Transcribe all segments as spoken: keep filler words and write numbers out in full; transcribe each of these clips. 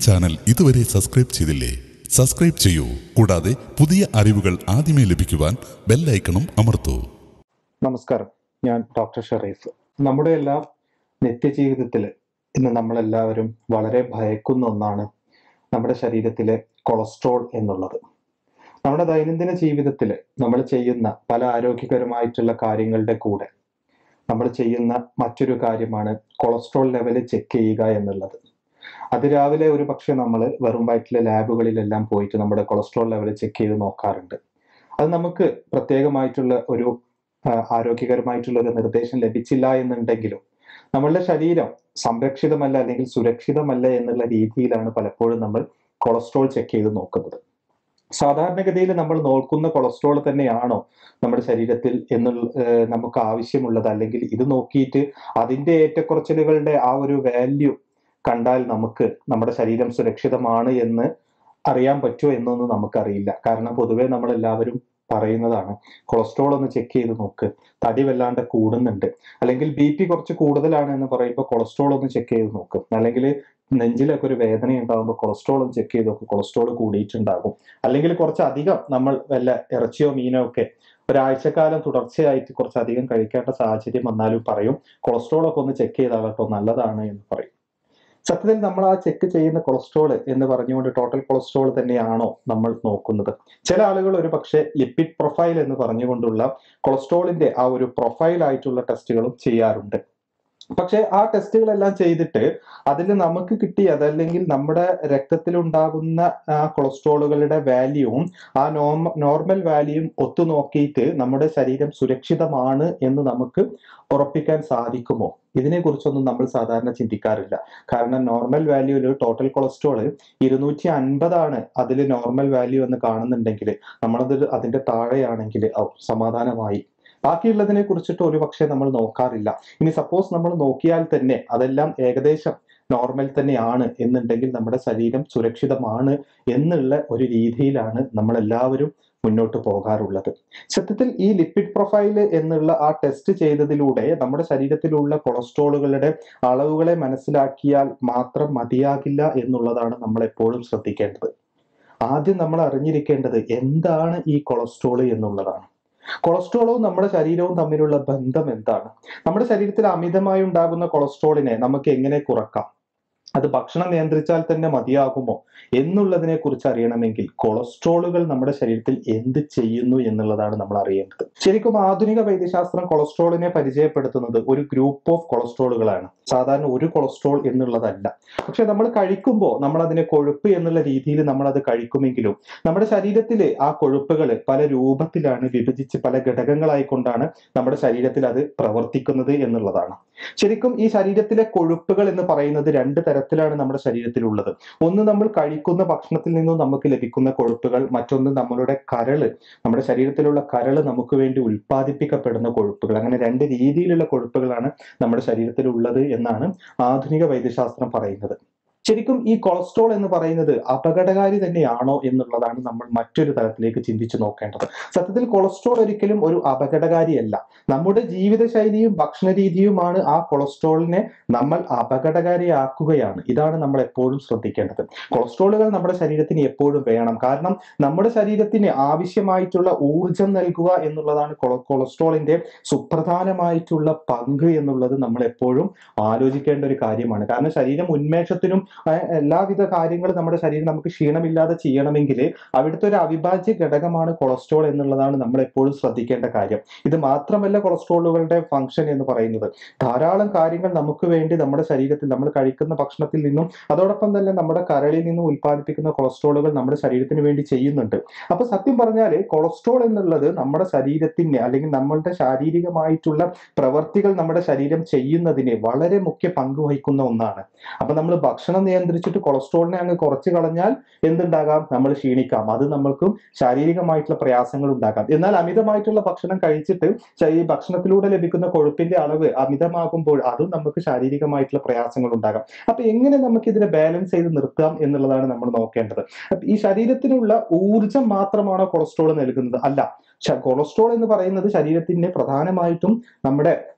Channel ഇതുവരെ subscribe ചെയ്തില്ലേ? Subscribe ചെയ്യൂ. കൂടാതെ പുതിയ അറിവുകൾ ആദ്യമേ ലഭിക്കുവാൻ ബെൽ ഐക്കണും അമർത്തൂ. നമസ്കാരം, ഞാൻ ഡോക്ടർ ഷെറീഫ്. നമ്മുടെ എല്ലാം നിത്യജീവിതത്തിൽ ഇന്ന് നമ്മളെല്ലാവരും വളരെ ഭയക്കുന്ന ഒന്നാണ് നമ്മുടെ ശരീരത്തിലെ കൊളസ്ട്രോൾ എന്നുള്ളത്. നമ്മുടെ ദൈനംദിന ജീവിതത്തിൽ നമ്മൾ ചെയ്യുന്ന പല ആരോഗ്യകരമായിട്ടുള്ള കാര്യങ്ങളുടെ കൂടെ നമ്മൾ ചെയ്യുന്ന മറ്റൊരു കാര്യമാണ് കൊളസ്ട്രോൾ ലെവല് ചെക്ക് ചെയ്യുക എന്നുള്ളത്. അതിരാവിലെ ഒരു പക്ഷെ നമ്മൾ വെറും വയറ്റിലെ ലാബുകളിലെല്ലാം പോയിട്ട് നമ്മുടെ കൊളസ്ട്രോൾ ലെവൽ ചെക്ക് ചെയ്ത് നോക്കാറുണ്ട്. അത് നമുക്ക് പ്രത്യേകമായിട്ടുള്ള ഒരു ആരോഗ്യകരമായിട്ടുള്ള ഒരു നിർദ്ദേശം ലഭിച്ചില്ല എന്നുണ്ടെങ്കിലും നമ്മളുടെ ശരീരം സംരക്ഷിതമല്ല അല്ലെങ്കിൽ സുരക്ഷിതമല്ല എന്നുള്ള രീതിയിലാണ് പലപ്പോഴും നമ്മൾ കൊളസ്ട്രോൾ ചെക്ക് ചെയ്ത് നോക്കുന്നത്. സാധാരണഗതിയിൽ നമ്മൾ നോക്കുന്ന കൊളസ്ട്രോൾ തന്നെയാണോ നമ്മുടെ ശരീരത്തിൽ എന്നുള്ള നമുക്ക് ആവശ്യമുള്ളത്, അല്ലെങ്കിൽ ഇത് നോക്കിയിട്ട് അതിന്റെ ഏറ്റക്കുറച്ചിലുകളുടെ ആ ഒരു വാല്യൂ കണ്ടാൽ നമുക്ക് നമ്മുടെ ശരീരം സുരക്ഷിതമാണ് എന്ന് അറിയാൻ പറ്റുമോ എന്നൊന്നും നമുക്കറിയില്ല. കാരണം പൊതുവെ നമ്മൾ എല്ലാവരും പറയുന്നതാണ് കൊളസ്ട്രോൾ ഒന്ന് ചെക്ക് ചെയ്ത് നോക്ക്, തടി വല്ലാണ്ട് കൂടുന്നുണ്ട്, അല്ലെങ്കിൽ ബി പി കുറച്ച് കൂടുതലാണ് എന്ന് പറയുമ്പോൾ കൊളസ്ട്രോൾ ഒന്ന് ചെക്ക് ചെയ്ത് നോക്കും, അല്ലെങ്കിൽ നെഞ്ചിലൊക്കെ ഒരു വേദന ഉണ്ടാകുമ്പോൾ കൊളസ്ട്രോൾ ഒന്ന് ചെക്ക് ചെയ്ത് നോക്കും, കൊളസ്ട്രോൾ കൂടിയിട്ടുണ്ടാകും. അല്ലെങ്കിൽ കുറച്ചധികം നമ്മൾ വല്ല ഇറച്ചിയോ മീനോ ഒക്കെ ഒരാഴ്ചക്കാലം തുടർച്ചയായിട്ട് കുറച്ചധികം കഴിക്കേണ്ട സാഹചര്യം വന്നാലും പറയും കൊളസ്ട്രോൾ ഒക്കെ ഒന്ന് ചെക്ക് ചെയ്താകട്ടോ നല്ലതാണ് എന്ന് പറയും. സത്യത്തിൽ നമ്മൾ ആ ചെക്ക് ചെയ്യുന്ന കൊളസ്ട്രോൾ എന്ന് പറഞ്ഞുകൊണ്ട് ടോട്ടൽ കൊളസ്ട്രോൾ തന്നെയാണോ നമ്മൾ നോക്കുന്നത്? ചില ആളുകൾ ഒരു പക്ഷേ ലിപ്പിഡ് പ്രൊഫൈൽ എന്ന് പറഞ്ഞുകൊണ്ടുള്ള കൊളസ്ട്രോളിന്റെ ആ ഒരു പ്രൊഫൈൽ ആയിട്ടുള്ള ടെസ്റ്റുകളും ചെയ്യാറുണ്ട്. പക്ഷെ ആ ടെസ്റ്റുകളെല്ലാം ചെയ്തിട്ട് അതിൽ നമുക്ക് കിട്ടിയത് അല്ലെങ്കിൽ നമ്മുടെ രക്തത്തിലുണ്ടാകുന്ന ആ കൊളസ്ട്രോളുകളുടെ വാല്യൂവും ആ നോർമ നോർമൽ വാല്യൂവും ഒത്തു നോക്കിയിട്ട് നമ്മുടെ ശരീരം സുരക്ഷിതമാണ് എന്ന് നമുക്ക് ഉറപ്പിക്കാൻ സാധിക്കുമോ? ഇതിനെക്കുറിച്ചൊന്നും നമ്മൾ സാധാരണ ചിന്തിക്കാറില്ല. കാരണം നോർമൽ വാല്യൂല് ടോട്ടൽ കൊളസ്ട്രോൾ ഇരുന്നൂറ്റി അൻപതാണ് അതിൽ നോർമൽ വാല്യൂ എന്ന് കാണുന്നുണ്ടെങ്കിൽ നമ്മളത് അതിന്റെ താഴെയാണെങ്കിൽ സമാധാനമായി. ബാക്കിയുള്ളതിനെ കുറിച്ചിട്ട് ഒരു പക്ഷേ നമ്മൾ നോക്കാറില്ല. ഇനി സപ്പോസ് നമ്മൾ നോക്കിയാൽ തന്നെ അതെല്ലാം ഏകദേശം നോർമൽ തന്നെയാണ് എന്നുണ്ടെങ്കിൽ നമ്മുടെ ശരീരം സുരക്ഷിതമാണ് എന്നുള്ള ഒരു രീതിയിലാണ് നമ്മൾ എല്ലാവരും മുന്നോട്ട് പോകാറുള്ളത്. സത്യത്തിൽ ഈ ലിപ്പിഡ് പ്രൊഫൈല് എന്നുള്ള ആ ടെസ്റ്റ് ചെയ്തതിലൂടെ നമ്മുടെ ശരീരത്തിലുള്ള കൊളസ്ട്രോളുകളുടെ അളവുകളെ മനസ്സിലാക്കിയാൽ മാത്രം മതിയാകില്ല എന്നുള്ളതാണ് നമ്മൾ എപ്പോഴും ശ്രദ്ധിക്കേണ്ടത്. ആദ്യം നമ്മൾ അറിഞ്ഞിരിക്കേണ്ടത് എന്താണ് ഈ കൊളസ്ട്രോൾ എന്നുള്ളതാണ്. കൊളസ്ട്രോളും നമ്മുടെ ശരീരവും തമ്മിലുള്ള ബന്ധം എന്താണ്? നമ്മുടെ ശരീരത്തിൽ അമിതമായി ഉണ്ടാകുന്ന കൊളസ്ട്രോളിനെ നമുക്ക് എങ്ങനെ കുറക്കാം? അത് ഭക്ഷണം നിയന്ത്രിച്ചാൽ തന്നെ മതിയാകുമോ എന്നുള്ളതിനെ കുറിച്ച് അറിയണമെങ്കിൽ കൊളസ്ട്രോളുകൾ നമ്മുടെ ശരീരത്തിൽ എന്ത് ചെയ്യുന്നു എന്നുള്ളതാണ് നമ്മൾ അറിയേണ്ടത്. ശരിക്കും ആധുനിക വൈദ്യശാസ്ത്രം കൊളസ്ട്രോളിനെ പരിചയപ്പെടുത്തുന്നത് ഒരു ഗ്രൂപ്പ് ഓഫ് കൊളസ്ട്രോളുകളാണ്, സാധാരണ ഒരു കൊളസ്ട്രോൾ എന്നുള്ളതല്ല. പക്ഷെ നമ്മൾ കഴിക്കുമ്പോൾ നമ്മൾ അതിനെ കൊഴുപ്പ് എന്നുള്ള രീതിയിൽ നമ്മൾ അത് കഴിക്കുമെങ്കിലും നമ്മുടെ ശരീരത്തിലെ ആ കൊഴുപ്പുകൾ പല രൂപത്തിലാണ് വിഭജിച്ച് പല ഘടകങ്ങളായിക്കൊണ്ടാണ് നമ്മുടെ ശരീരത്തിൽ അത് പ്രവർത്തിക്കുന്നത് എന്നുള്ളതാണ്. ശരിക്കും ഈ ശരീരത്തിലെ കൊഴുപ്പുകൾ എന്ന് പറയുന്നത് രണ്ട് തരത്തിലാണ് നമ്മുടെ ശരീരത്തിലുള്ളത്. ഒന്ന് നമ്മൾ കഴിക്കുന്ന ഭക്ഷണത്തിൽ നിന്നും നമുക്ക് ലഭിക്കുന്ന കൊഴുപ്പുകൾ, മറ്റൊന്ന് നമ്മളുടെ കരള്, നമ്മുടെ ശരീരത്തിലുള്ള കരള് നമുക്ക് വേണ്ടി ഉൽപ്പാദിപ്പിക്കപ്പെടുന്ന കൊഴുപ്പുകൾ. അങ്ങനെ രണ്ട് രീതിയിലുള്ള കൊഴുപ്പുകളാണ് നമ്മുടെ ശരീരത്തിലുള്ളത് എന്നാണ് ആധുനിക വൈദ്യശാസ്ത്രം പറയുന്നത്. ശരിക്കും ഈ കൊളസ്ട്രോൾ എന്ന് പറയുന്നത് അപകടകാരി തന്നെയാണോ എന്നുള്ളതാണ് നമ്മൾ മറ്റൊരു തലത്തിലേക്ക് ചിന്തിച്ചു നോക്കേണ്ടത്. സത്യത്തിൽ കൊളസ്ട്രോൾ ഒരിക്കലും ഒരു അപകടകാരിയല്ല. നമ്മുടെ ജീവിതശൈലിയും ഭക്ഷണ രീതിയുമാണ് ആ കൊളസ്ട്രോളിനെ നമ്മൾ അപകടകാരിയാക്കുകയാണ്. ഇതാണ് നമ്മൾ എപ്പോഴും ശ്രദ്ധിക്കേണ്ടത്. കൊളസ്ട്രോളുകൾ നമ്മുടെ ശരീരത്തിന് എപ്പോഴും വേണം. കാരണം നമ്മുടെ ശരീരത്തിന് ആവശ്യമായിട്ടുള്ള ഊർജം നൽകുക എന്നുള്ളതാണ് കൊളസ്ട്രോളിന്റെ സുപ്രധാനമായിട്ടുള്ള പങ്ക് എന്നുള്ളത് നമ്മൾ എപ്പോഴും ആലോചിക്കേണ്ട ഒരു കാര്യമാണ്. കാരണം ശരീരം ഉന്മേഷത്തിനും എല്ലാവിധ കാര്യങ്ങളും നമ്മുടെ ശരീരം നമുക്ക് ക്ഷീണമില്ലാതെ ചെയ്യണമെങ്കിൽ അവിടുത്തെ ഒരു അവിഭാജ്യ ഘടകമാണ് കൊളസ്ട്രോൾ എന്നുള്ളതാണ് നമ്മൾ എപ്പോഴും ശ്രദ്ധിക്കേണ്ട കാര്യം. ഇത് മാത്രമല്ല കൊളസ്ട്രോളുകളുടെ ഫംഗ്ഷൻ എന്ന് പറയുന്നത് ധാരാളം കാര്യങ്ങൾ നമുക്ക് വേണ്ടി നമ്മുടെ ശരീരത്തിൽ നമ്മൾ കഴിക്കുന്ന ഭക്ഷണത്തിൽ നിന്നും അതോടൊപ്പം തന്നെ നമ്മുടെ കരളിൽ നിന്നും ഉൽപ്പാദിപ്പിക്കുന്ന കൊളസ്ട്രോളുകൾ നമ്മുടെ ശരീരത്തിന് വേണ്ടി ചെയ്യുന്നുണ്ട്. അപ്പൊ സത്യം പറഞ്ഞാൽ കൊളസ്ട്രോൾ എന്നുള്ളത് നമ്മുടെ ശരീരത്തിന് അല്ലെങ്കിൽ നമ്മളുടെ ശാരീരികമായിട്ടുള്ള പ്രവർത്തികൾ നമ്മുടെ ശരീരം ചെയ്യുന്നതിന് വളരെ മുഖ്യ പങ്ക് വഹിക്കുന്ന ഒന്നാണ്. അപ്പൊ നമ്മൾ ഭക്ഷണം നിയന്ത്രിച്ചിട്ട് കൊളസ്ട്രോളിനെ അങ്ങ് കുറച്ച് കളഞ്ഞാൽ എന്തുണ്ടാകാം? നമ്മൾ ക്ഷീണിക്കാം, അത് നമ്മൾക്കും ശാരീരികമായിട്ടുള്ള പ്രയാസങ്ങൾ ഉണ്ടാകാം. എന്നാൽ അമിതമായിട്ടുള്ള ഭക്ഷണം കഴിച്ചിട്ട് ഈ ഭക്ഷണത്തിലൂടെ ലഭിക്കുന്ന കൊഴുപ്പിന്റെ അളവ് അമിതമാകുമ്പോൾ അതും നമുക്ക് ശാരീരികമായിട്ടുള്ള പ്രയാസങ്ങൾ ഉണ്ടാകാം. അപ്പൊ എങ്ങനെ നമുക്ക് ഇതിനെ ബാലൻസ് ചെയ്ത് നിർത്താം എന്നുള്ളതാണ് നമ്മൾ നോക്കേണ്ടത്. ഈ ശരീരത്തിനുള്ള ഊർജം മാത്രമാണോ കൊളസ്ട്രോൾ നൽകുന്നത്? അല്ല. കൊളസ്ട്രോൾ എന്ന് പറയുന്നത് ശരീരത്തിന് പ്രധാനമായിട്ടും നമ്മുടെ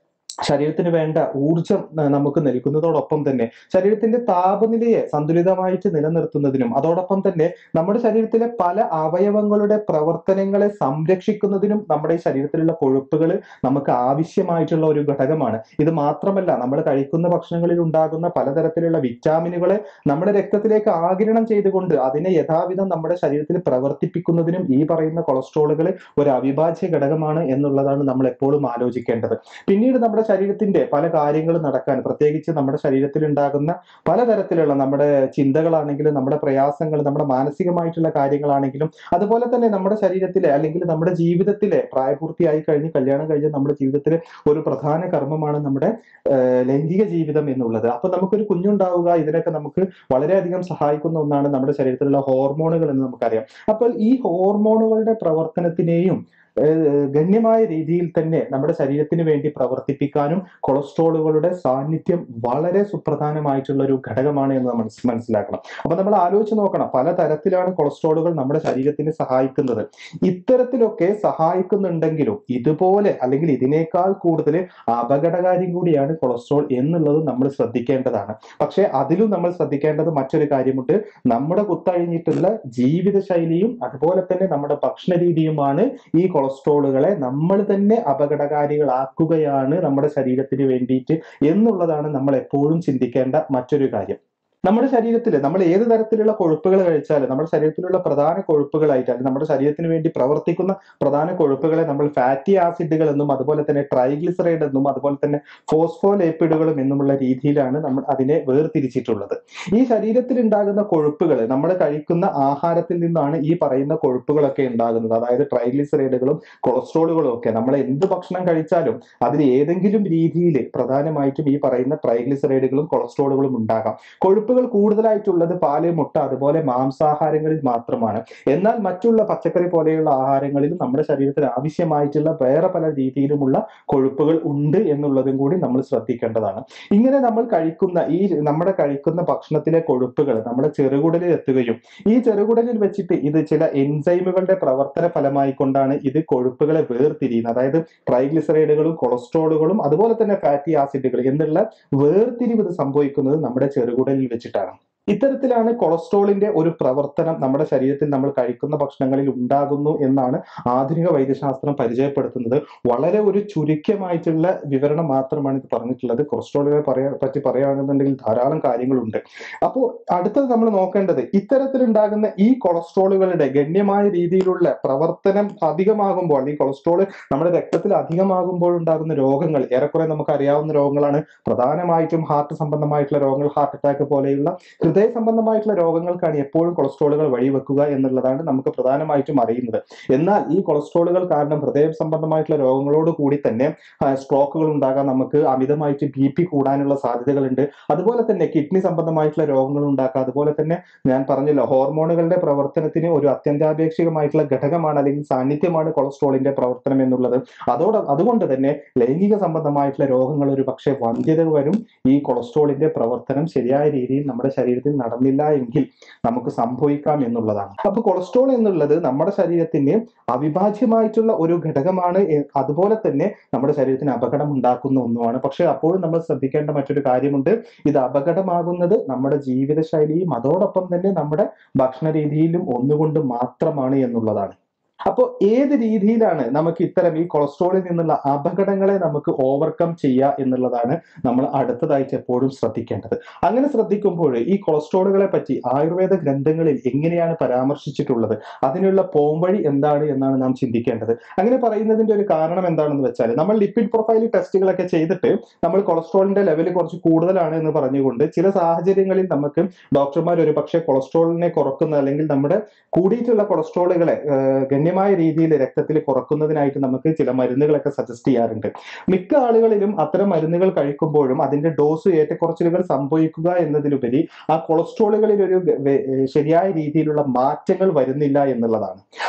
ശരീരത്തിന് വേണ്ട ഊർജം ആ, നമുക്ക് നൽകുന്നതോടൊപ്പം തന്നെ ശരീരത്തിന്റെ താപനിലയെ സന്തുലിതമായിട്ട് നിലനിർത്തുന്നതിനും അതോടൊപ്പം തന്നെ നമ്മുടെ ശരീരത്തിലെ പല അവയവങ്ങളുടെ പ്രവർത്തനങ്ങളെ സംരക്ഷിക്കുന്നതിനും നമ്മുടെ ഈ ശരീരത്തിലുള്ള കൊഴുപ്പുകൾ നമുക്ക് ആവശ്യമായിട്ടുള്ള ഒരു ഘടകമാണ്. ഇത് മാത്രമല്ല, നമ്മൾ കഴിക്കുന്ന ഭക്ഷണങ്ങളിൽ ഉണ്ടാകുന്ന പലതരത്തിലുള്ള വിറ്റാമിനുകളെ നമ്മുടെ രക്തത്തിലേക്ക് ആഗിരണം ചെയ്തുകൊണ്ട് അതിനെ യഥാവിധം നമ്മുടെ ശരീരത്തിൽ പ്രവർത്തിപ്പിക്കുന്നതിനും ഈ പറയുന്ന കൊളസ്ട്രോളുകൾ ഒരു അവിഭാജ്യ ഘടകമാണ് എന്നുള്ളതാണ് നമ്മൾ എപ്പോഴും ആലോചിക്കേണ്ടത്. പിന്നീട് നമ്മുടെ ശരീരത്തിന്റെ പല കാര്യങ്ങളും നടക്കാൻ, പ്രത്യേകിച്ച് നമ്മുടെ ശരീരത്തിൽ ഉണ്ടാകുന്ന പലതരത്തിലുള്ള നമ്മുടെ ചിന്തകളാണെങ്കിലും നമ്മുടെ പ്രയാസങ്ങൾ, നമ്മുടെ മാനസികമായിട്ടുള്ള കാര്യങ്ങളാണെങ്കിലും അതുപോലെ തന്നെ നമ്മുടെ ശരീരത്തിലെ അല്ലെങ്കിൽ നമ്മുടെ ജീവിതത്തിലെ പ്രായപൂർത്തിയായി കഴിഞ്ഞ് കല്യാണം കഴിഞ്ഞ് നമ്മുടെ ജീവിതത്തിലെ ഒരു പ്രധാന കർമ്മമാണ് നമ്മുടെ ആഹ് ലൈംഗിക ജീവിതം എന്നുള്ളത്. അപ്പൊ നമുക്കൊരു കുഞ്ഞുണ്ടാവുക, ഇതിനൊക്കെ നമുക്ക് വളരെയധികം സഹായിക്കുന്ന ഒന്നാണ് നമ്മുടെ ശരീരത്തിലുള്ള ഹോർമോണുകൾ എന്ന് നമുക്കറിയാം. അപ്പോൾ ഈ ഹോർമോണുകളുടെ പ്രവർത്തനത്തിനെയും ഏഹ് ഗണ്യമായ രീതിയിൽ തന്നെ നമ്മുടെ ശരീരത്തിന് വേണ്ടി പ്രവർത്തിപ്പിക്കാനും കൊളസ്ട്രോളുകളുടെ സാന്നിധ്യം വളരെ സുപ്രധാനമായിട്ടുള്ള ഒരു ഘടകമാണ് എന്ന് നമ്മൾ മനസ്സിലാക്കണം. അപ്പൊ നമ്മൾ ആലോചിച്ച് നോക്കണം, പലതരത്തിലാണ് കൊളസ്ട്രോളുകൾ നമ്മുടെ ശരീരത്തിന് സഹായിക്കുന്നത്. ഇത്തരത്തിലൊക്കെ സഹായിക്കുന്നുണ്ടെങ്കിലും ഇതുപോലെ അല്ലെങ്കിൽ ഇതിനേക്കാൾ കൂടുതൽ അപകടകാര്യം കൂടിയാണ് കൊളസ്ട്രോൾ എന്നുള്ളത് നമ്മൾ ശ്രദ്ധിക്കേണ്ടതാണ്. പക്ഷെ അതിലും നമ്മൾ ശ്രദ്ധിക്കേണ്ടത് മറ്റൊരു കാര്യമുണ്ട്. നമ്മുടെ കുത്തഴിഞ്ഞിട്ടുള്ള ജീവിതശൈലിയും അതുപോലെ തന്നെ നമ്മുടെ ഭക്ഷണ രീതിയുമാണ് ഈ കൊളസ്ട്രോളുകളെ നമ്മൾ തന്നെ അപകടകാരികളാക്കുകയാണ് നമ്മുടെ ശരീരത്തിന് വേണ്ടിയിട്ട് എന്നുള്ളതാണ് നമ്മൾ എപ്പോഴും ചിന്തിക്കേണ്ട മറ്റൊരു കാര്യം. നമ്മുടെ ശരീരത്തിൽ നമ്മൾ ഏത് തരത്തിലുള്ള കൊഴുപ്പുകൾ കഴിച്ചാലും നമ്മുടെ ശരീരത്തിലുള്ള പ്രധാന കൊഴുപ്പുകളായിട്ട് അല്ലെങ്കിൽ നമ്മുടെ ശരീരത്തിന് വേണ്ടി പ്രവർത്തിക്കുന്ന പ്രധാന കൊഴുപ്പുകളെ നമ്മൾ ഫാറ്റി ആസിഡുകൾ എന്നും അതുപോലെ തന്നെ ട്രൈഗ്ലിസറൈഡ് എന്നും അതുപോലെ തന്നെ ഫോസ്ഫോലേപ്പിഡുകളും എന്നുമുള്ള രീതിയിലാണ് നമ്മൾ അതിനെ വേർതിരിച്ചിട്ടുള്ളത്. ഈ ശരീരത്തിൽ ഉണ്ടാകുന്ന കൊഴുപ്പുകൾ നമ്മൾ കഴിക്കുന്ന ആഹാരത്തിൽ നിന്നാണ് ഈ പറയുന്ന കൊഴുപ്പുകളൊക്കെ ഉണ്ടാകുന്നത്. അതായത് ട്രൈഗ്ലിസറൈഡുകളും കൊളസ്ട്രോളുകളും ഒക്കെ നമ്മൾ എന്ത് ഭക്ഷണം കഴിച്ചാലും അതിൽ ഏതെങ്കിലും രീതിയിൽ പ്രധാനമായിട്ടും ഈ പറയുന്ന ട്രൈഗ്ലിസറൈഡുകളും കൊളസ്ട്രോളുകളും ഉണ്ടാകാം. കൊഴുപ്പ് കൂടുതലായിട്ടുള്ളത് പാല്, മുട്ട അതുപോലെ മാംസാഹാരങ്ങളിൽ മാത്രമാണ്. എന്നാൽ മറ്റുള്ള പച്ചക്കറി പോലെയുള്ള ആഹാരങ്ങളിലും നമ്മുടെ ശരീരത്തിന് ആവശ്യമായിട്ടുള്ള വേറെ പല രീതിയിലുമുള്ള കൊഴുപ്പുകൾ ഉണ്ട് എന്നുള്ളതും കൂടി നമ്മൾ ശ്രദ്ധിക്കേണ്ടതാണ്. ഇങ്ങനെ നമ്മൾ കഴിക്കുന്ന ഈ നമ്മുടെ കഴിക്കുന്ന ഭക്ഷണത്തിലെ കൊഴുപ്പുകൾ നമ്മുടെ ചെറുകുടലിൽ എത്തുകയും ഈ ചെറുകുടലിൽ വെച്ചിട്ട് ഇത് ചില എൻസൈമുകളുടെ പ്രവർത്തന ഫലമായി കൊണ്ടാണ് ഇത് കൊഴുപ്പുകളെ വേർതിരിയുന്നത്. അതായത് ട്രൈഗ്ലിസറൈഡുകളും കൊളസ്ട്രോളുകളും അതുപോലെ തന്നെ ഫാറ്റി ആസിഡുകൾ എന്നുള്ള വേർതിരിവ് ഇത് സംഭവിക്കുന്നത് നമ്മുടെ ചെറുകുടലിൽ വെച്ചിട്ടാണ്. ഇത്തരത്തിലാണ് കൊളസ്ട്രോളിന്റെ ഒരു പ്രവർത്തനം നമ്മുടെ ശരീരത്തിൽ നമ്മൾ കഴിക്കുന്ന ഭക്ഷണങ്ങളിൽ ഉണ്ടാകുന്നു എന്നാണ് ആധുനിക വൈദ്യശാസ്ത്രം പരിചയപ്പെടുത്തുന്നത്. വളരെ ഒരു ചുരുക്കമായിട്ടുള്ള വിവരണം മാത്രമാണ് ഇത് പറഞ്ഞിട്ടുള്ളത്. കൊളസ്ട്രോളിനെ പറയാ പറ്റി പറയുകയാണെന്നുണ്ടെങ്കിൽ ധാരാളം കാര്യങ്ങളുണ്ട്. അപ്പോൾ അടുത്തത് നമ്മൾ നോക്കേണ്ടത് ഇത്തരത്തിലുണ്ടാകുന്ന ഈ കൊളസ്ട്രോളുകളുടെ ഗണ്യമായ രീതിയിലുള്ള പ്രവർത്തനം അധികമാകുമ്പോൾ അല്ലെങ്കിൽ കൊളസ്ട്രോൾ നമ്മുടെ രക്തത്തിൽ അധികമാകുമ്പോൾ ഉണ്ടാകുന്ന രോഗങ്ങൾ ഏറെക്കുറെ നമുക്ക് അറിയാവുന്ന രോഗങ്ങളാണ്. പ്രധാനമായിട്ടും ഹാർട്ട് സംബന്ധമായിട്ടുള്ള രോഗങ്ങൾ, ഹാർട്ട് അറ്റാക്ക് പോലെയുള്ള ഹൃദയ സംബന്ധമായിട്ടുള്ള രോഗങ്ങൾക്കാണ് എപ്പോഴും കൊളസ്ട്രോളുകൾ വഴിവെക്കുക എന്നുള്ളതാണ് നമുക്ക് പ്രധാനമായിട്ടും അറിയുന്നത്. എന്നാൽ ഈ കൊളസ്ട്രോളുകൾ കാരണം ഹൃദയ സംബന്ധമായിട്ടുള്ള രോഗങ്ങളോട് കൂടി തന്നെ സ്ട്രോക്കുകൾ ഉണ്ടാകാൻ, നമുക്ക് അമിതമായിട്ട് ബി പി കൂടാനുള്ള സാധ്യതകളുണ്ട്. അതുപോലെ തന്നെ കിഡ്നി സംബന്ധമായിട്ടുള്ള രോഗങ്ങൾ ഉണ്ടാക്കാം. അതുപോലെ തന്നെ ഞാൻ പറഞ്ഞല്ലോ, ഹോർമോണുകളുടെ പ്രവർത്തനത്തിന് ഒരു അത്യന്താപേക്ഷികമായിട്ടുള്ള ഘടകമാണ് അല്ലെങ്കിൽ സാന്നിധ്യമാണ് കൊളസ്ട്രോളിന്റെ പ്രവർത്തനം എന്നുള്ളത്. അതോടെ അതുകൊണ്ട് തന്നെ ലൈംഗിക സംബന്ധമായിട്ടുള്ള രോഗങ്ങൾ ഒരു പക്ഷേ വന്ധ്യത വരും ഈ കൊളസ്ട്രോളിന്റെ പ്രവർത്തനം ശരിയായ രീതിയിൽ നമ്മുടെ ശരീരത്തിൽ നടന്നില്ല എങ്കിൽ നമുക്ക് സംഭവിക്കാം എന്നുള്ളതാണ്. അപ്പൊ കൊളസ്ട്രോൾ എന്നുള്ളത് നമ്മുടെ ശരീരത്തിന് അവിഭാജ്യമായിട്ടുള്ള ഒരു ഘടകമാണ്. അതുപോലെ തന്നെ നമ്മുടെ ശരീരത്തിന് അപകടം ഉണ്ടാക്കുന്ന ഒന്നുമാണ്. പക്ഷെ അപ്പോഴും നമ്മൾ ശ്രദ്ധിക്കേണ്ട മറ്റൊരു കാര്യമുണ്ട്. ഇത് അപകടമാകുന്നത് നമ്മുടെ ജീവിതശൈലിയും അതോടൊപ്പം തന്നെ നമ്മുടെ ഭക്ഷണ രീതിയിലും ഒന്നുകൊണ്ട് മാത്രമാണ് എന്നുള്ളതാണ്. അപ്പോൾ ഏത് രീതിയിലാണ് നമുക്ക് ഇത്തരം ഈ കൊളസ്ട്രോളിൽ നിന്നുള്ള അപകടങ്ങളെ നമുക്ക് ഓവർകം ചെയ്യുക എന്നുള്ളതാണ് നമ്മൾ അടുത്തതായിട്ട് എപ്പോഴും ശ്രദ്ധിക്കേണ്ടത്. അങ്ങനെ ശ്രദ്ധിക്കുമ്പോൾ ഈ കൊളസ്ട്രോളുകളെ പറ്റി ആയുർവേദ ഗ്രന്ഥങ്ങളിൽ എങ്ങനെയാണ് പരാമർശിച്ചിട്ടുള്ളത്, അതിനുള്ള പോംവഴി എന്താണ് എന്നാണ് നാം ചിന്തിക്കേണ്ടത്. അങ്ങനെ പറയുന്നതിന്റെ ഒരു കാരണം എന്താണെന്ന് വെച്ചാൽ, നമ്മൾ ലിപ്പിഡ് പ്രൊഫൈൽ ടെസ്റ്റുകളൊക്കെ ചെയ്തിട്ട് നമ്മൾ കൊളസ്ട്രോളിന്റെ ലെവൽ കുറച്ച് കൂടുതലാണ് എന്ന് പറഞ്ഞുകൊണ്ട് ചില സാഹചര്യങ്ങളിൽ നമുക്ക് ഡോക്ടർമാർ ഒരു പക്ഷേ കൊളസ്ട്രോളിനെ കുറക്കുന്ന അല്ലെങ്കിൽ നമ്മുടെ കൂടിയിട്ടുള്ള കൊളസ്ട്രോളുകളെ ഗണ്യമായ രീതിയിൽ രക്തത്തിൽ കുറക്കുന്നതിനായിട്ട് നമുക്ക് ചില മരുന്നുകളൊക്കെ സജസ്റ്റ് ചെയ്യാറുണ്ട്. മിക്ക ആളുകളിലും അത്തരം മരുന്നുകൾ കഴിക്കുമ്പോഴും അതിന്റെ ഡോസ് ഏറ്റക്കുറച്ചിലുകൾ സംഭവിക്കുക എന്നതിലുപരി ആ കൊളസ്ട്രോളുകളിൽ ഒരു ശരിയായ രീതിയിലുള്ള മാറ്റങ്ങൾ വരുന്നില്ല എന്നുള്ളതാണ്.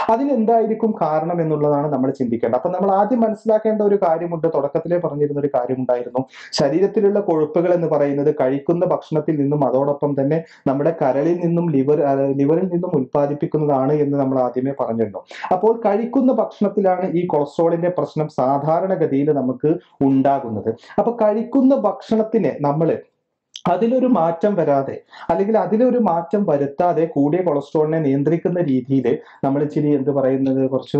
അതിനെന്തായിരിക്കും കാരണം എന്നുള്ളതാണ് നമ്മൾ ചിന്തിക്കേണ്ടത്. അപ്പൊ നമ്മൾ ആദ്യം മനസ്സിലാക്കേണ്ട ഒരു കാര്യമുണ്ട്, തുടക്കത്തിലേ പറഞ്ഞിരുന്ന ഒരു കാര്യമുണ്ടായിരുന്നു. ശരീരത്തിലുള്ള കൊഴുപ്പുകൾ എന്ന് പറയുന്നത് കഴിക്കുന്ന ഭക്ഷണത്തിൽ നിന്നും അതോടൊപ്പം തന്നെ നമ്മുടെ കരളിൽ നിന്നും ലിവർ ലിവറിൽ നിന്നും ഉൽപ്പാദിപ്പിക്കുന്നതാണ് എന്ന് നമ്മൾ ആദ്യമേ പറഞ്ഞിരുന്നു. അപ്പോൾ കഴിക്കുന്ന ഭക്ഷണത്തിലാണ് ഈ കൊളസ്ട്രോളിന്റെ പ്രശ്നം സാധാരണഗതിയിൽ നമുക്ക് ഉണ്ടാകുന്നത്. അപ്പൊ കഴിക്കുന്ന ഭക്ഷണത്തിനെ നമ്മൾ അതിലൊരു മാറ്റം വരാതെ അല്ലെങ്കിൽ അതിലൊരു മാറ്റം വരുത്താതെ കൂടിയ കൊളസ്ട്രോളിനെ നിയന്ത്രിക്കുന്ന രീതിയിൽ നമ്മൾ ഇച്ചിരി എന്ത് പറയുന്നത് കുറച്ച്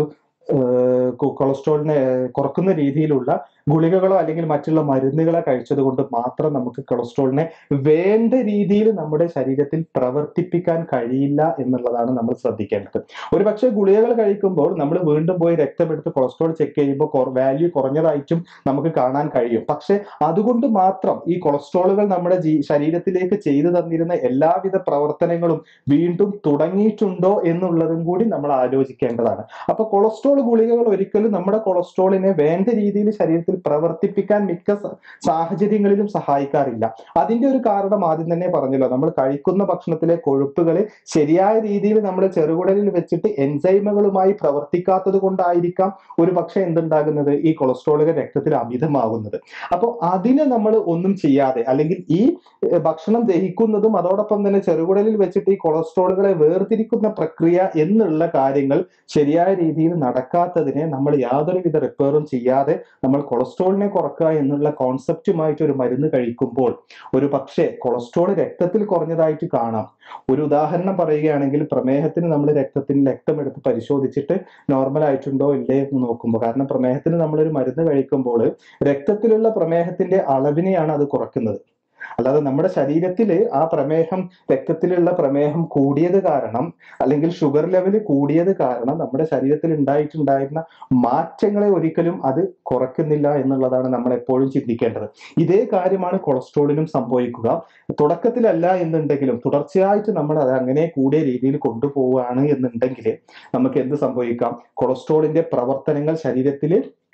കൊളസ്ട്രോളിനെ കുറക്കുന്ന രീതിയിലുള്ള ഗുളികകളോ അല്ലെങ്കിൽ മറ്റുള്ള മരുന്നുകളോ കഴിച്ചത് കൊണ്ട് മാത്രം നമുക്ക് കൊളസ്ട്രോളിനെ വേണ്ട രീതിയിൽ നമ്മുടെ ശരീരത്തിൽ പ്രവർത്തിപ്പിക്കാൻ കഴിയില്ല എന്നുള്ളതാണ് നമ്മൾ ശ്രദ്ധിക്കേണ്ടത്. ഒരുപക്ഷെ ഗുളികകൾ കഴിക്കുമ്പോൾ നമ്മൾ വീണ്ടും പോയി രക്തമെടുത്ത് കൊളസ്ട്രോൾ ചെക്ക് ചെയ്യുമ്പോൾ വാല്യൂ കുറഞ്ഞതായിട്ടും നമുക്ക് കാണാൻ കഴിയും. പക്ഷെ അതുകൊണ്ട് മാത്രം ഈ കൊളസ്ട്രോളുകൾ നമ്മുടെ ശരീരത്തിലേക്ക് ചെയ്തു തന്നിരുന്ന എല്ലാവിധ പ്രവർത്തനങ്ങളും വീണ്ടും തുടങ്ങിയിട്ടുണ്ടോ എന്നുള്ളതും കൂടി നമ്മൾ ആലോചിക്കേണ്ടതാണ്. അപ്പൊ കൊളസ്ട്രോൾ ഗുളികകൾ ഒരിക്കലും നമ്മുടെ കൊളസ്ട്രോളിനെ വേണ്ട രീതിയിൽ ശരീരത്തിൽ പ്രവർത്തിപ്പിക്കാൻ മിക്ക സാഹചര്യങ്ങളിലും സഹായിക്കാറില്ല. അതിന്റെ ഒരു കാരണം ആദ്യം തന്നെ പറഞ്ഞല്ലോ, നമ്മൾ കഴിക്കുന്ന ഭക്ഷണത്തിലെ കൊഴുപ്പുകൾ ശരിയായ രീതിയിൽ നമ്മൾ ചെറുകുടലിൽ വെച്ചിട്ട് എൻസൈമുകളുമായി പ്രവർത്തിക്കാത്തത് കൊണ്ടായിരിക്കാം ഒരു പക്ഷെ എന്തുണ്ടാകുന്നത്, ഈ കൊളസ്ട്രോളുകൾ രക്തത്തിൽ അമിതമാകുന്നത്. അപ്പോൾ അതിനെ നമ്മൾ ഒന്നും ചെയ്യാതെ അല്ലെങ്കിൽ ഈ ഭക്ഷണം ദഹിക്കുന്നതും അതോടൊപ്പം തന്നെ ചെറുകുടലിൽ വെച്ചിട്ട് ഈ കൊളസ്ട്രോളുകളെ വേർതിരിക്കുന്ന പ്രക്രിയ എന്നുള്ള കാര്യങ്ങൾ ശരിയായ രീതിയിൽ നടക്കാത്തതിനെ നമ്മൾ യാതൊരുവിധ റിപ്പയറും ചെയ്യാതെ നമ്മൾ കൊളസ്ട്രോളിനെ കുറക്കുക എന്നുള്ള കോൺസെപ്റ്റുമായിട്ട് ഒരു മരുന്ന് കഴിക്കുമ്പോൾ ഒരു പക്ഷേ കൊളസ്ട്രോൾ രക്തത്തിൽ കുറഞ്ഞതായിട്ട് കാണാം. ഒരു ഉദാഹരണം പറയുകയാണെങ്കിൽ, പ്രമേഹത്തിന് നമ്മൾ രക്തത്തിൽ രക്തം എടുത്ത് പരിശോധിച്ചിട്ട് നോർമൽ ആയിട്ടുണ്ടോ ഇല്ലേ എന്ന് നോക്കുമ്പോൾ, കാരണം പ്രമേഹത്തിന് നമ്മളൊരു മരുന്ന് കഴിക്കുമ്പോൾ രക്തത്തിലുള്ള പ്രമേഹത്തിന്റെ അളവിനെയാണ് അത് കുറയ്ക്കുന്നത്. അല്ലാതെ നമ്മുടെ ശരീരത്തിൽ ആ പ്രമേഹം രക്തത്തിലുള്ള പ്രമേഹം കൂടിയത് കാരണം അല്ലെങ്കിൽ ഷുഗർ ലെവൽ കൂടിയത് കാരണം നമ്മുടെ ശരീരത്തിൽ ഉണ്ടായിട്ടുണ്ടായിരുന്ന മാറ്റങ്ങളെ ഒരിക്കലും അത് കുറയ്ക്കുന്നില്ല എന്നുള്ളതാണ് നമ്മൾ എപ്പോഴും ചിന്തിക്കേണ്ടത്. ഇതേ കാര്യമാണ് കൊളസ്ട്രോളിനും സംഭവിക്കുക. തുടക്കത്തിലല്ല എന്നുണ്ടെങ്കിലും തുടർച്ചയായിട്ട് നമ്മൾ അത് അങ്ങനെ കൂടിയ രീതിയിൽ കൊണ്ടുപോവുകയാണ് എന്നുണ്ടെങ്കിൽ നമുക്ക് എന്ത് സംഭവിക്കാം, കൊളസ്ട്രോളിന്റെ പ്രവർത്തനങ്ങൾ ശരീരത്തിൽ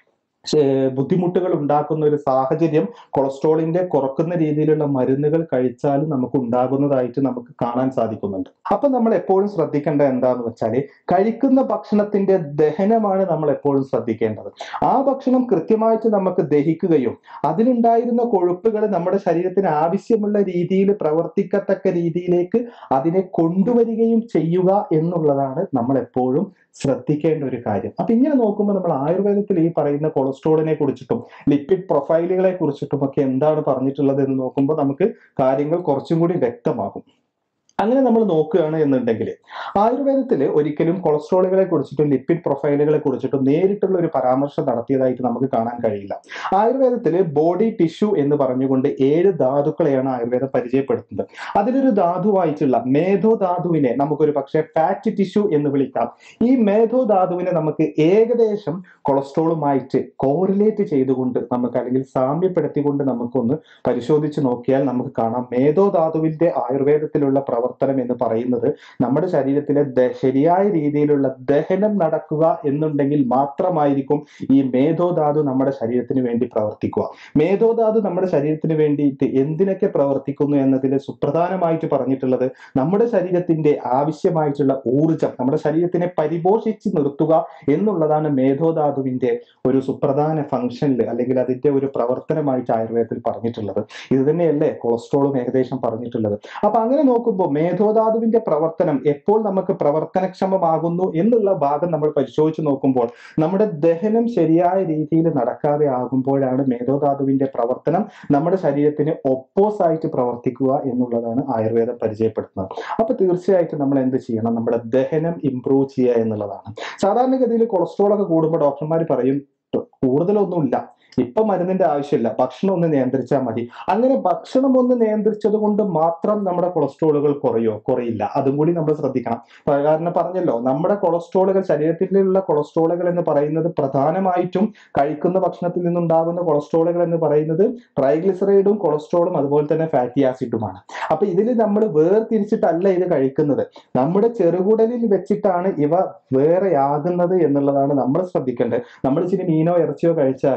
ബുദ്ധിമുട്ടുകൾ ഉണ്ടാക്കുന്ന ഒരു സാഹചര്യം കൊളസ്ട്രോളിന്റെ കുറക്കുന്ന രീതിയിലുള്ള മരുന്നുകൾ കഴിച്ചാലും നമുക്ക് ഉണ്ടാകുന്നതായിട്ട് നമുക്ക് കാണാൻ സാധിക്കുന്നുണ്ട്. അപ്പൊ നമ്മൾ എപ്പോഴും ശ്രദ്ധിക്കേണ്ടത് എന്താന്ന് വെച്ചാല്, കഴിക്കുന്ന ഭക്ഷണത്തിന്റെ ദഹനമാണ് നമ്മൾ എപ്പോഴും ശ്രദ്ധിക്കേണ്ടത്. ആ ഭക്ഷണം കൃത്യമായിട്ട് നമുക്ക് ദഹിക്കുകയും അതിലുണ്ടായിരുന്ന കൊഴുപ്പുകൾ നമ്മുടെ ശരീരത്തിന് ആവശ്യമുള്ള രീതിയിൽ പ്രവർത്തിക്കത്തക്ക രീതിയിലേക്ക് അതിനെ കൊണ്ടുവരികയും ചെയ്യുക എന്നുള്ളതാണ് നമ്മൾ എപ്പോഴും ശ്രദ്ധിക്കേണ്ട ഒരു കാര്യം. അപ്പൊ ഇങ്ങനെ നോക്കുമ്പോൾ നമ്മൾ ആയുർവേദത്തിൽ ഈ പറയുന്ന കൊളസ്ട്രോളിനെ കുറിച്ചിട്ടും ലിപ്പിഡ് പ്രൊഫൈലുകളെ കുറിച്ചിട്ടും ഒക്കെ എന്താണ് പറഞ്ഞിട്ടുള്ളത് എന്ന് നോക്കുമ്പോൾ നമുക്ക് കാര്യങ്ങൾ കുറച്ചും കൂടി വ്യക്തമാകും. അങ്ങനെ നമ്മൾ നോക്കുകയാണ് എന്നുണ്ടെങ്കിൽ ആയുർവേദത്തിൽ ഒരിക്കലും കൊളസ്ട്രോളുകളെ കുറിച്ചിട്ടും ലിപ്പിഡ് പ്രൊഫൈലുകളെ കുറിച്ചിട്ടും നേരിട്ടുള്ള ഒരു പരാമർശം നടത്തിയതായിട്ട് നമുക്ക് കാണാൻ കഴിയില്ല. ആയുർവേദത്തിൽ ബോഡി ടിഷ്യൂ എന്ന് പറഞ്ഞുകൊണ്ട് ഏഴ് ധാതുക്കളെയാണ് ആയുർവേദം പരിചയപ്പെടുത്തുന്നത്. അതിലൊരു ധാതുവായിട്ടുള്ള മേധോ ധാതുവിനെ നമുക്കൊരു പക്ഷേ ഫാറ്റ് ടിഷ്യൂ എന്ന് വിളിക്കാം. ഈ മേധോ ധാതുവിനെ നമുക്ക് ഏകദേശം കൊളസ്ട്രോളുമായിട്ട് കോറിലേറ്റ് ചെയ്തുകൊണ്ട് നമുക്ക് അല്ലെങ്കിൽ സാമ്യപ്പെടുത്തിക്കൊണ്ട് നമുക്കൊന്ന് പരിശോധിച്ച് നോക്കിയാൽ നമുക്ക് കാണാം, മേധോ ധാതുവിന്റെ ആയുർവേദത്തിലുള്ള പ്രവർത്തനം എന്ന് പറയുന്നത് നമ്മുടെ ശരീരത്തിലെ ശരിയായ രീതിയിലുള്ള ദഹനം നടക്കുക എന്നുണ്ടെങ്കിൽ മാത്രമായിരിക്കും ഈ മേധോധാതു നമ്മുടെ ശരീരത്തിന് വേണ്ടി പ്രവർത്തിക്കുക. മേധോധാതു നമ്മുടെ ശരീരത്തിന് വേണ്ടിയിട്ട് എന്തിനൊക്കെ പ്രവർത്തിക്കുന്നു എന്നതിൽ സുപ്രധാനമായിട്ട് പറഞ്ഞിട്ടുള്ളത് നമ്മുടെ ശരീരത്തിന്റെ ആവശ്യമായിട്ടുള്ള ഊർജം നമ്മുടെ ശരീരത്തിനെ പരിപോഷിച്ച് നിർത്തുക എന്നുള്ളതാണ് മേധോധാതുവിന്റെ ഒരു സുപ്രധാന ഫംഗ്ഷനിൽ അല്ലെങ്കിൽ അതിന്റെ ഒരു പ്രവർത്തനമായിട്ട് ആയുർവേദത്തിൽ പറഞ്ഞിട്ടുള്ളത്. ഇത് തന്നെയല്ലേ കൊളസ്ട്രോളും ഏകദേശം പറഞ്ഞിട്ടുള്ളത്. അപ്പൊ അങ്ങനെ നോക്കുമ്പോൾ മേധോധാതുവിന്റെ പ്രവർത്തനം എപ്പോൾ നമുക്ക് പ്രവർത്തനക്ഷമമാകുന്നു എന്നുള്ള ഭാഗം നമ്മൾ പരിശോധിച്ച് നോക്കുമ്പോൾ നമ്മുടെ ദഹനം ശരിയായ രീതിയിൽ നടക്കാതെ ആകുമ്പോഴാണ് മേധോധാതുവിന്റെ പ്രവർത്തനം നമ്മുടെ ശരീരത്തിന് ഒപ്പോസ് ആയിട്ട് പ്രവർത്തിക്കുക എന്നുള്ളതാണ് ആയുർവേദം പരിചയപ്പെടുത്തുന്നത്. അപ്പൊ തീർച്ചയായിട്ടും നമ്മൾ എന്ത് ചെയ്യണം, നമ്മുടെ ദഹനം ഇംപ്രൂവ് ചെയ്യുക എന്നുള്ളതാണ്. സാധാരണഗതിയിൽ കൊളസ്ട്രോൾ ഒക്കെ കൂടുമ്പോൾ ഡോക്ടർമാർ പറയും കൂടുതലൊന്നുമില്ല, ഇപ്പൊ മരുന്നിന്റെ ആവശ്യമില്ല, ഭക്ഷണം ഒന്ന് നിയന്ത്രിച്ചാൽ മതി. അങ്ങനെ ഭക്ഷണം ഒന്ന് നിയന്ത്രിച്ചത് കൊണ്ട് മാത്രം നമ്മുടെ കൊളസ്ട്രോളുകൾ കുറയോ? കുറയില്ല. അതും കൂടി നമ്മൾ ശ്രദ്ധിക്കണം. കാരണം പറഞ്ഞല്ലോ, നമ്മുടെ കൊളസ്ട്രോളുകൾ ശരീരത്തിലുള്ള കൊളസ്ട്രോളുകൾ എന്ന് പറയുന്നത് പ്രധാനമായിട്ടും കഴിക്കുന്ന ഭക്ഷണത്തിൽ നിന്നുണ്ടാകുന്ന കൊളസ്ട്രോളുകൾ എന്ന് പറയുന്നത് ട്രൈഗ്ലിസറൈഡും കൊളസ്ട്രോളും അതുപോലെ തന്നെ ഫാറ്റി ആസിഡുമാണ്. അപ്പൊ ഇതിൽ നമ്മൾ വേർതിരിച്ചിട്ടല്ല ഇത് കഴിക്കുന്നത്, നമ്മുടെ ചെറുകുടലിൽ വെച്ചിട്ടാണ് ഇവ വേറെയാകുന്നത് എന്നുള്ളതാണ് നമ്മൾ ശ്രദ്ധിക്കേണ്ടത്. നമ്മൾ ഇച്ചിരി മീനോ ഇറച്ചിയോ കഴിച്ചാലും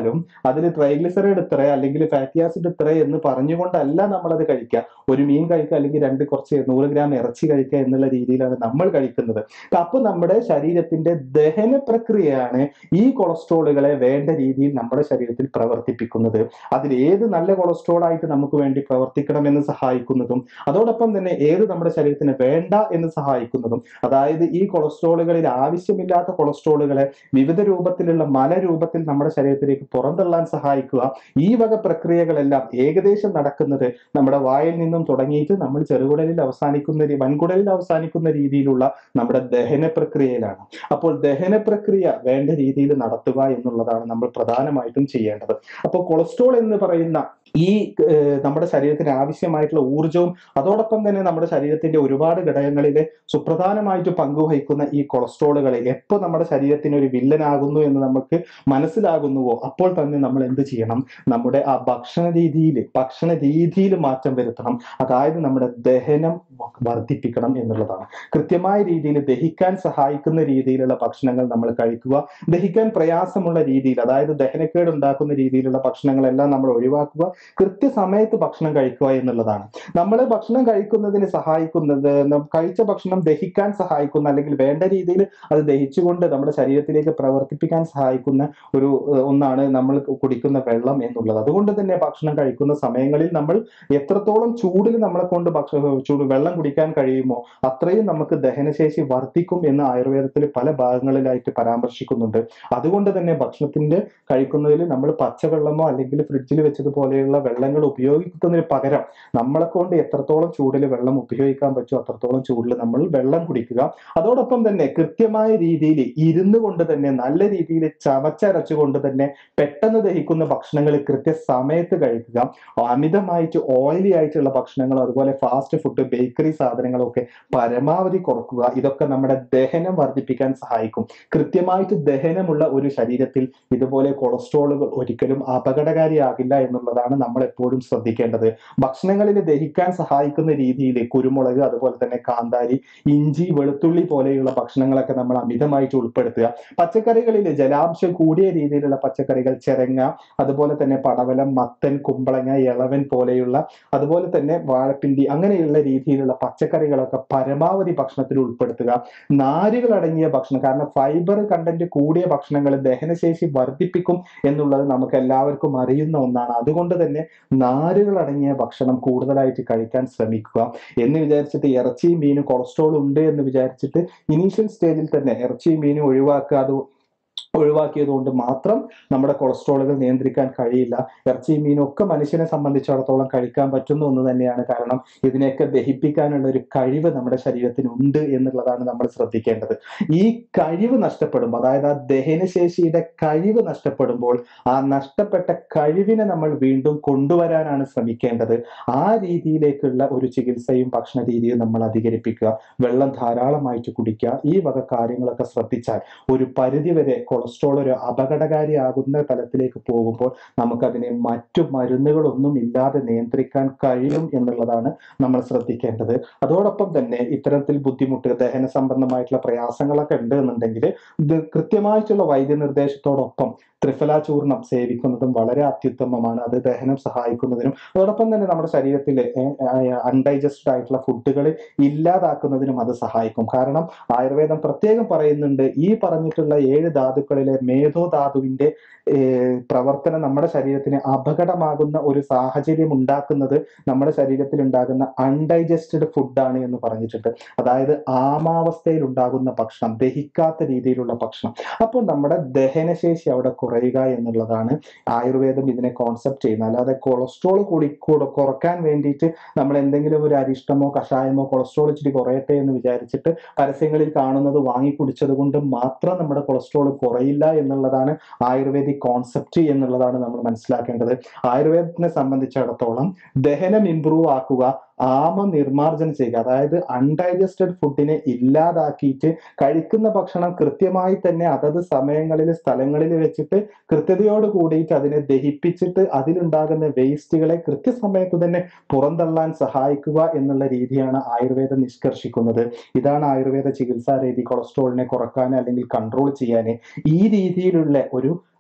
അതിൽ ട്രൈഗ്ലിസറൈഡ് ഇത്ര അല്ലെങ്കിൽ ഫാറ്റി ആസിഡ് ഇത്ര എന്ന് പറഞ്ഞുകൊണ്ടല്ല നമ്മളത് കഴിക്കുക. ഒരു മീൻ കഴിക്കുക അല്ലെങ്കിൽ രണ്ട് കുറച്ച് നൂറ് ഗ്രാം ഇറച്ചി കഴിക്കുക എന്നുള്ള രീതിയിലാണ് നമ്മൾ കഴിക്കുന്നത്. അപ്പൊ നമ്മുടെ ശരീരത്തിന്റെ ദഹന പ്രക്രിയയാണ് ഈ കൊളസ്ട്രോളുകളെ വേണ്ട രീതിയിൽ നമ്മുടെ ശരീരത്തിൽ പ്രവർത്തിപ്പിക്കുന്നത്. അതിൽ ഏത് നല്ല കൊളസ്ട്രോൾ ആയിട്ട് നമുക്ക് വേണ്ടി പ്രവർത്തിക്കണമെന്ന് സഹായിക്കുന്നതും അതോടൊപ്പം തന്നെ ഏത് നമ്മുടെ ശരീരത്തിന് വേണ്ട എന്ന് സഹായിക്കുന്നതും, അതായത് ഈ കൊളസ്ട്രോളുകളിൽ ആവശ്യമില്ലാത്ത കൊളസ്ട്രോളുകളെ വിവിധ രൂപത്തിലുള്ള മലരൂപത്തിൽ നമ്മുടെ ശരീരത്തിലേക്ക് പുറന്തള്ളാൻ സഹായിക്കുക. ഈ വക പ്രക്രിയകളെല്ലാം ഏകദേശം നടക്കുന്നത് നമ്മുടെ വായിൽ നിന്നും തുടങ്ങിയിട്ട് നമ്മൾ ചെറുകുടലിൽ അവസാനിക്കുന്ന വൻകുടലിൽ അവസാനിക്കുന്ന രീതിയിലുള്ള നമ്മുടെ ദഹന പ്രക്രിയയിലാണ്. അപ്പോൾ ദഹന പ്രക്രിയ വേണ്ട രീതിയിൽ നടത്തുക എന്നുള്ളതാണ് നമ്മൾ പ്രധാനമായിട്ടും ചെയ്യേണ്ടത്. അപ്പോൾ കൊളസ്ട്രോൾ എന്ന് പറയുന്ന ഈ നമ്മുടെ ശരീരത്തിന് ആവശ്യമായിട്ടുള്ള ഊർജവും അതോടൊപ്പം തന്നെ നമ്മുടെ ശരീരത്തിന്റെ ഒരുപാട് ഘടകങ്ങളിലെ സുപ്രധാനമായിട്ട് പങ്കുവഹിക്കുന്ന ഈ കൊളസ്ട്രോളുകളെ എപ്പോൾ നമ്മുടെ ശരീരത്തിന് ഒരു വില്ലനാകുന്നു എന്ന് നമുക്ക് മനസ്സിലാകുന്നുവോ അപ്പോൾ തന്നെ നമ്മൾ എന്ത് ചെയ്യണം? നമ്മുടെ ആ ഭക്ഷണ രീതിയിൽ ഭക്ഷണ രീതിയിൽ മാറ്റം വരുത്തണം. അതായത് നമ്മുടെ ദഹനം വർദ്ധിപ്പിക്കണം എന്നുള്ളതാണ്. കൃത്യമായ രീതിയിൽ ദഹിക്കാൻ സഹായിക്കുന്ന രീതിയിലുള്ള ഭക്ഷണങ്ങൾ നമ്മൾ കഴിക്കുക. ദഹിക്കാൻ പ്രയാസമുള്ള രീതിയിൽ, അതായത് ദഹനക്കേട് ഉണ്ടാക്കുന്ന രീതിയിലുള്ള ഭക്ഷണങ്ങളെല്ലാം നമ്മൾ ഒഴിവാക്കുക. കൃത്യസമയത്ത് ഭക്ഷണം കഴിക്കുക എന്നുള്ളതാണ്. നമ്മൾ ഭക്ഷണം കഴിക്കുന്നതിന് സഹായിക്കുന്നത്, കഴിച്ച ഭക്ഷണം ദഹിക്കാൻ സഹായിക്കുന്ന അല്ലെങ്കിൽ വേണ്ട രീതിയിൽ അത് ദഹിച്ചുകൊണ്ട് നമ്മുടെ ശരീരത്തിലേക്ക് പ്രവർത്തിപ്പിക്കാൻ സഹായിക്കുന്ന ഒരു ഒന്നാണ് നമ്മൾ കുടിക്കുന്ന വെള്ളം എന്നുള്ളത്. അതുകൊണ്ട് തന്നെ ഭക്ഷണം കഴിക്കുന്ന സമയങ്ങളിൽ നമ്മൾ എത്രത്തോളം ചൂടിൽ നമ്മളെ കൊണ്ട് ഭക്ഷണം ചൂട് വെള്ളം കുടിക്കാൻ കഴിയുമോ അത്രയും നമുക്ക് ദഹനശേഷി വർദ്ധിക്കും എന്ന് ആയുർവേദത്തിൽ പല ഭാഗങ്ങളിലായിട്ട് പരാമർശിക്കുന്നുണ്ട്. അതുകൊണ്ട് തന്നെ ഭക്ഷണത്തിന്റെ കഴിക്കുന്നതിൽ നമ്മൾ പച്ചവെള്ളമോ അല്ലെങ്കിൽ ഫ്രിഡ്ജിൽ വെച്ചതുപോലെയുള്ള വെള്ളങ്ങൾ ഉപയോഗിക്കുന്നതിന് പകരം നമ്മളെ കൊണ്ട് എത്രത്തോളം ചൂടിൽ വെള്ളം ഉപയോഗിക്കാൻ പറ്റുമോ അത്രത്തോളം ചൂടിൽ നമ്മൾ വെള്ളം കുടിക്കുക. അതോടൊപ്പം തന്നെ കൃത്യമായ രീതിയിൽ ഇരുന്നു കൊണ്ട് തന്നെ നല്ല രീതിയിൽ ചവച്ചരച്ചുകൊണ്ട് തന്നെ പെട്ടെന്ന് ദഹിക്കുന്ന ഭക്ഷണങ്ങൾ കൃത്യസമയത്ത് കഴിക്കുക. അമിതമായിട്ട് ഓയിലി ആയിട്ടുള്ള ഭക്ഷണങ്ങളും അതുപോലെ ഫാസ്റ്റ് ഫുഡ്, ബേക്കറി സാധനങ്ങളൊക്കെ പരമാവധി കുറക്കുക. ഇതൊക്കെ നമ്മുടെ ദഹനം വർദ്ധിപ്പിക്കാൻ സഹായിക്കും. കൃത്യമായിട്ട് ദഹനമുള്ള ഒരു ശരീരത്തിൽ ഇതുപോലെ കൊളസ്ട്രോളുകൾ ഒരിക്കലും അപകടകാരിയാകില്ല എന്നുള്ളതാണ് നമ്മൾ എപ്പോഴും ശ്രദ്ധിക്കേണ്ടത്. ഭക്ഷണങ്ങളിൽ ദഹിക്കാൻ സഹായിക്കുന്ന രീതിയിൽ കുരുമുളക്, അതുപോലെ തന്നെ കാന്താരി, ഇഞ്ചി, വെളുത്തുള്ളി പോലെയുള്ള ഭക്ഷണങ്ങളൊക്കെ നമ്മൾ അമിതമായിട്ട് ഉൾപ്പെടുത്തുക. പച്ചക്കറികളിൽ ജലാംശം കൂടിയ രീതിയിലുള്ള പച്ചക്കറികൾ, ചെരങ്ങ, അതുപോലെ തന്നെ പടവലം, മത്തൻ, കുമ്പളങ്ങ, ഇളവൻ പോലെയുള്ള, അതുപോലെ തന്നെ വാഴപ്പിണ്ടി, അങ്ങനെയുള്ള രീതിയിലുള്ള പച്ചക്കറികളൊക്കെ പരമാവധി ഭക്ഷണത്തിൽ ഉൾപ്പെടുത്തുക. നാരുകൾ അടങ്ങിയ ഭക്ഷണം, കാരണം ഫൈബർ കണ്ടന്റ് കൂടിയ ഭക്ഷണങ്ങൾ ദഹനശേഷി വർദ്ധിപ്പിക്കും എന്നുള്ളത് നമുക്ക് എല്ലാവർക്കും അറിയുന്ന ഒന്നാണ്. അതുകൊണ്ട് തന്നെ നാരുകൾ അടങ്ങിയ ഭക്ഷണം കൂടുതലായിട്ട് കഴിക്കാൻ ശ്രമിക്കുക. എന്ന് വിചാരിച്ചിട്ട് ഇറച്ചിയും മീനും കൊളസ്ട്രോൾ ഉണ്ട് എന്ന് വിചാരിച്ചിട്ട് ഇനീഷ്യൽ സ്റ്റേജിൽ തന്നെ ഇറച്ചിയും മീനും ഒഴിവാക്കുക. അത് ഒഴിവാക്കിയത് കൊണ്ട് മാത്രം നമ്മുടെ കൊളസ്ട്രോളുകൾ നിയന്ത്രിക്കാൻ കഴിയില്ല. ഇറച്ചിയും മീനും ഒക്കെ മനുഷ്യനെ സംബന്ധിച്ചിടത്തോളം കഴിക്കാൻ പറ്റുന്ന ഒന്ന് തന്നെയാണ്. കാരണം ഇതിനെയൊക്കെ ദഹിപ്പിക്കാനുള്ള ഒരു കഴിവ് നമ്മുടെ ശരീരത്തിന് ഉണ്ട് എന്നുള്ളതാണ് നമ്മൾ ശ്രദ്ധിക്കേണ്ടത്. ഈ കഴിവ് നഷ്ടപ്പെടുമ്പോൾ, അതായത് ആ ദഹനശേഷിയുടെ കഴിവ് നഷ്ടപ്പെടുമ്പോൾ ആ നഷ്ടപ്പെട്ട കഴിവിനെ നമ്മൾ വീണ്ടും കൊണ്ടുവരാനാണ് ശ്രമിക്കേണ്ടത്. ആ രീതിയിലേക്കുള്ള ഒരു ചികിത്സയും ഭക്ഷണ രീതിയും നമ്മൾ അധികരിപ്പിക്കുക. വെള്ളം ധാരാളമായിട്ട് കുടിക്കുക. ഈ വക കാര്യങ്ങളൊക്കെ ശ്രദ്ധിച്ചാൽ ഒരു പരിധിവരെ കൊളസ്ട്രോൾ ഒരു അപകടകാരിയാകുന്ന തലത്തിലേക്ക് പോകുമ്പോൾ നമുക്കതിനെ മറ്റു മരുന്നുകളൊന്നും ഇല്ലാതെ നിയന്ത്രിക്കാൻ കഴിയും എന്നുള്ളതാണ് നമ്മൾ ശ്രദ്ധിക്കേണ്ടത്. അതോടൊപ്പം തന്നെ ഇത്തരത്തിൽ ബുദ്ധിമുട്ട്, ദഹന സംബന്ധമായിട്ടുള്ള പ്രയാസങ്ങളൊക്കെ ഉണ്ട് എന്നുണ്ടെങ്കിൽ ഇത് കൃത്യമായിട്ടുള്ള വൈദ്യനിർദ്ദേശത്തോടൊപ്പം ത്രിഫല ചൂർണം സേവിക്കുന്നതും വളരെ അത്യുത്തമമാണ്. അത് ദഹനം സഹായിക്കുന്നതിനും അതോടൊപ്പം തന്നെ നമ്മുടെ ശരീരത്തിലെ അൺഡൈജസ്റ്റഡ് ആയിട്ടുള്ള ഫുഡുകൾ ഇല്ലാതാക്കുന്നതിനും അത് സഹായിക്കും. കാരണം ആയുർവേദം പ്രത്യേകം പറയുന്നുണ്ട്, ഈ പറഞ്ഞിട്ടുള്ള ഏഴ് ധാതുക്കളിലെ മേധോ ധാതുവിന്റെ പ്രവർത്തനം നമ്മുടെ ശരീരത്തിന് അപകടമാകുന്ന ഒരു സാഹചര്യം ഉണ്ടാക്കുന്നത് നമ്മുടെ ശരീരത്തിൽ ഉണ്ടാകുന്ന അൺഡൈജസ്റ്റഡ് ഫുഡാണ് എന്ന് പറഞ്ഞിട്ടുണ്ട്. അതായത് ആമാവസ്ഥയിൽ ഉണ്ടാകുന്ന ഭക്ഷണം, ദഹിക്കാത്ത രീതിയിലുള്ള ഭക്ഷണം. അപ്പോൾ നമ്മുടെ ദഹനശേഷി അവിടെ കുറയുക എന്നുള്ളതാണ് ആയുർവേദം ഇതിനെ കോൺസെപ്റ്റ് ചെയ്യുന്നത്. അല്ലാതെ കൊളസ്ട്രോൾ കൂടി കുറക്കാൻ വേണ്ടിയിട്ട് നമ്മൾ എന്തെങ്കിലും ഒരു അരിഷ്ടമോ കഷായമോ കൊളസ്ട്രോൾ ഇച്ചിരി കുറയട്ടെ എന്ന് വിചാരിച്ചിട്ട് പരസ്യങ്ങളിൽ കാണുന്നത് വാങ്ങി കുടിച്ചത് കൊണ്ട് മാത്രം നമ്മുടെ കൊളസ്ട്രോൾ കുറയില്ല എന്നുള്ളതാണ് ആയുർവേദിക് കോൺസെപ്റ്റ് എന്നുള്ളതാണ് നമ്മൾ മനസ്സിലാക്കേണ്ടത്. ആയുർവേദത്തിനെ സംബന്ധിച്ചിടത്തോളം ദഹനം ഇംപ്രൂവ് ആക്കുക, ആമ നിർമാർജനം ചെയ്യുക, അതായത് അൺഡൈജസ്റ്റഡ് ഫുഡിനെ ഇല്ലാതാക്കിയിട്ട് കഴിക്കുന്ന ഭക്ഷണം കൃത്യമായി തന്നെ അതത് സമയങ്ങളിൽ സ്ഥലങ്ങളിൽ വെച്ചിട്ട് കൃത്യതയോട് കൂടിയിട്ട് അതിനെ ദഹിപ്പിച്ചിട്ട് അതിലുണ്ടാകുന്ന വേസ്റ്റുകളെ കൃത്യസമയത്ത് തന്നെ പുറന്തള്ളാൻ സഹായിക്കുക എന്നുള്ള രീതിയാണ് ആയുർവേദം നിഷ്കർഷിക്കുന്നത്. ഇതാണ് ആയുർവേദ ചികിത്സാ രീതി. കൊളസ്ട്രോളിനെ കുറക്കാൻ അല്ലെങ്കിൽ കൺട്രോൾ ചെയ്യാൻ ഈ രീതിയിലുള്ള ഒരു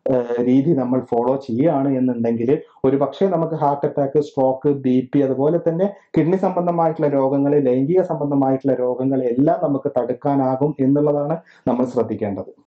രീതി നമ്മൾ ഫോളോ ചെയ്യുകയാണ് എന്നുണ്ടെങ്കിൽ ഒരു പക്ഷേ നമുക്ക് heart attack, stroke, B P, അതുപോലെ തന്നെ കിഡ്നി സംബന്ധമായിട്ടുള്ള രോഗങ്ങൾ, ലൈംഗിക സംബന്ധമായിട്ടുള്ള രോഗങ്ങൾ എല്ലാം നമുക്ക് തടുക്കാനാകും എന്നുള്ളതാണ് നമ്മൾ ശ്രദ്ധിക്കേണ്ടത്.